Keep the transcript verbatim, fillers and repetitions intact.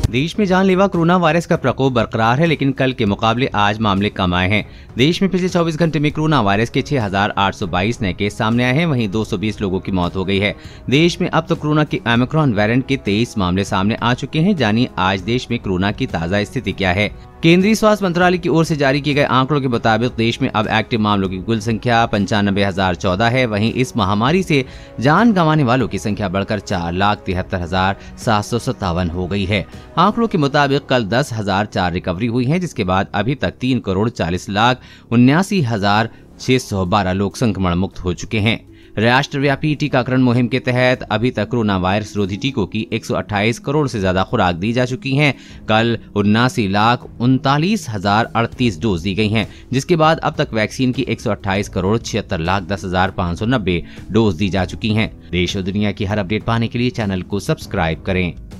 देश में जानलेवा कोरोना वायरस का प्रकोप बरकरार है, लेकिन कल के मुकाबले आज मामले कम आए हैं। देश में पिछले चौबीस घंटे में कोरोना वायरस के छह हजार आठ सौ बाईस नए केस सामने आए हैं, वहीं दो सौ बीस लोगों की मौत हो गई है। देश में अब तक तो कोरोना के ओमिक्रॉन वेरिएंट के तेईस मामले सामने आ चुके हैं। जानिए आज देश में कोरोना की ताजा स्थिति क्या है। केंद्रीय स्वास्थ्य मंत्रालय की ओर से जारी किए गए आंकड़ों के मुताबिक देश में अब एक्टिव मामलों की कुल संख्या पंचानबे हजार चौदह है। वहीं इस महामारी से जान गंवाने वालों की संख्या बढ़कर चार लाख तिहत्तर हजार सात सौ सत्तावन हो गई है। आंकड़ों के मुताबिक कल दस हजार चार रिकवरी हुई है, जिसके बाद अभी तक तीन करोड़ चालीस लाख उन्यासी हजार छह सौ बारह लोग संक्रमण मुक्त हो चुके हैं। राष्ट्रव्यापी टीकाकरण मुहिम के तहत अभी तक कोरोना वायरस रोधी टीकों की एक सौ अट्ठाईस करोड़ से ज्यादा खुराक दी जा चुकी हैं। कल उन्नासी लाख उनतालीस हजार अड़तीस डोज दी गई हैं, जिसके बाद अब तक वैक्सीन की एक सौ अट्ठाईस करोड़ छिहत्तर लाख दस हजार पाँच सौ नब्बे डोज दी जा चुकी हैं। देश और दुनिया की हर अपडेट पाने के लिए चैनल को सब्सक्राइब करें।